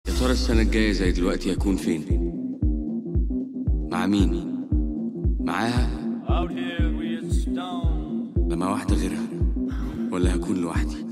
يا ترى السنة الجاية زي دلوقتي هكون فين؟ مع مين؟ معاها؟ ولا مع واحدة غيرها؟ ولا هكون لوحدي؟